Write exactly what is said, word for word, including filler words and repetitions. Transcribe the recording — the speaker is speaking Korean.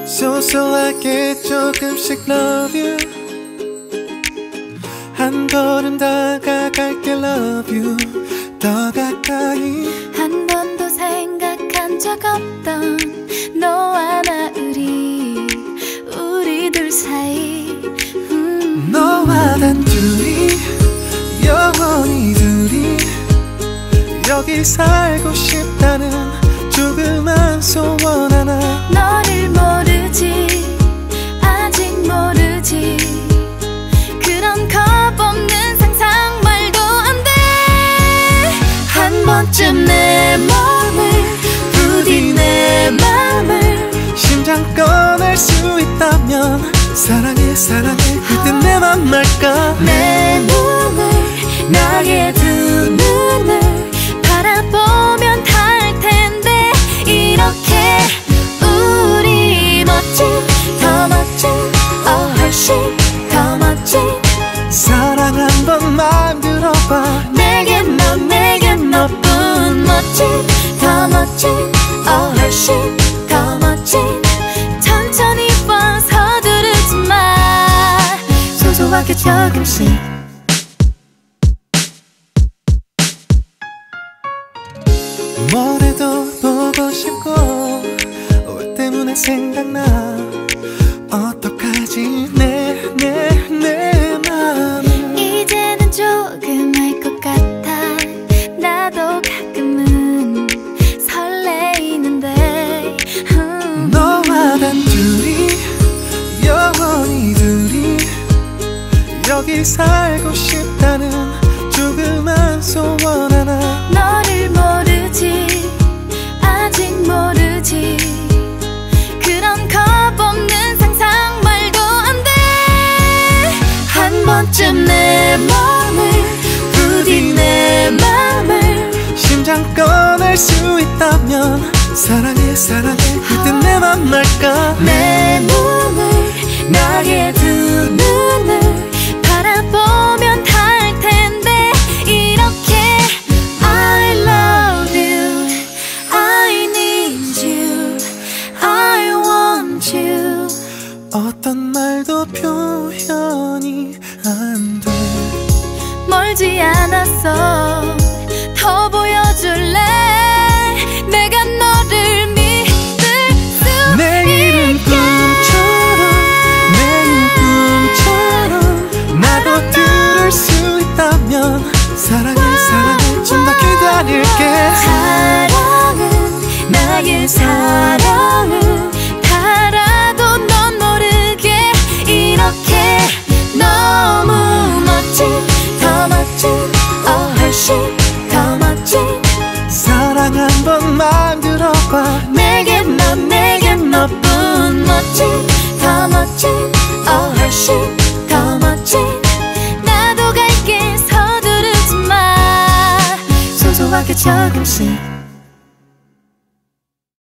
소소하게 조금씩 love you. 한 걸음 다가갈게 love you. 더 가까이. 한 번도 생각한 적 없던 너와 나 우리 우리 둘 사이 음. 너와 단둘이 영원히 둘이 여기 살고 싶다는 조그만 소원 하나. 너를 모르지 아직 모르지 그런 겁없는 상상 말도 안 돼. 한 번쯤 내 맘을 부디 내 맘을 심장 꺼낼 수 있다면 사랑해 사랑해 그때 내 맘 말까. 내 눈을 나의 두 눈을 바라보면 닿을 텐데 이렇게 우리 멋진 더 멋진 어 훨씬 더 멋진 사랑 한 번만 들어봐. 내겐 너 내겐 너뿐 멋진 더 멋진 어 훨씬 더 멋진 천천히 와 서두르지 마. 소소하게 조금씩 뭐래도 보고 싶고 왜 때문에 생각나. 어떡하지 내 내 내 맘. 이제는 조금 알 것 같아. 나도 가끔은 설레이는데 음. 너와 단둘이 영원히 둘이 여기 살고 싶다는 조그만 소원 하나. 너를 모르지 아직 모르지 그런 겁없는 상상 말도 안 돼. 한 번쯤 내 맘을 부디 내 맘을 심장 꺼낼 수 있다면 사랑해 사랑해 그때 내 맘 말까. 내 눈을 나의 두 눈을 바라보면 닿을 텐데 이렇게 I love you I need you I want you. 어떤 말도 표현이 안 돼. 멀지 않았어 더 보여줄래. 내가 너를 믿을 수 내일은 있게. 꿈처럼 내일 꿈처럼 나도 들을 수 있다면 사랑해 사랑해 좀 더 기다릴게. 사랑은 나의 사랑은 달아도 넌 모르게 이렇게 너무 멋진 더 멋진 어 훨씬 더 멋진 사랑 한 번만 들어봐. 내겐 너 내겐 너뿐 멋진 더 멋진 어 훨씬 더 멋진 나도 갈게 서두르지 마. 소소하게 조금씩